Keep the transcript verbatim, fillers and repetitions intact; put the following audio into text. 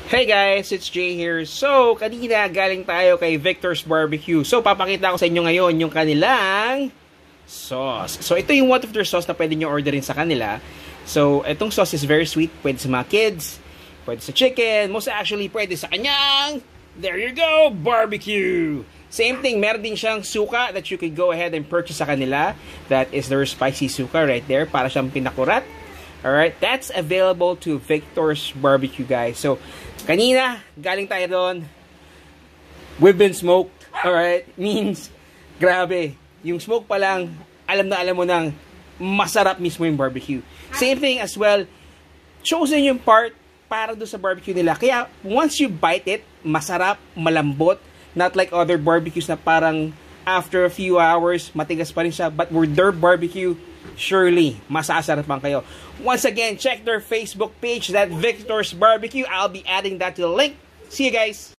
Hey guys, it's Jay here. So, kanina galing tayo kay Victor's Barbecue. So, papakita ko sa inyo ngayon yung kanilang sauce. So, ito yung one of their sauce na pwede nyo orderin sa kanila. So, itong sauce is very sweet. Pwede sa mga kids, pwede sa chicken, most actually pwede sa kanyang, there you go, barbecue. Same thing, meron din siyang suka that you could go ahead and purchase sa kanila. That is their spicy suka right there, para siyang pinakurat. Alright, that's available to Victor's Barbecue, guys. So, kanina, galing tayo doon. We've been smoked. Alright, means, grabe. Yung smoke pa lang, alam na alam mo nang masarap mismo yung barbecue. Same thing as well, chosen yung part para doon sa barbecue nila. Kaya, once you bite it, masarap, malambot. Not like other barbecues na parang after a few hours, matigas pa rin siya. But with their barbecue, surely, masasarapan kayo. Once again, check their Facebook page, that Victor's Barbecue. I'll be adding that to the link. See you guys!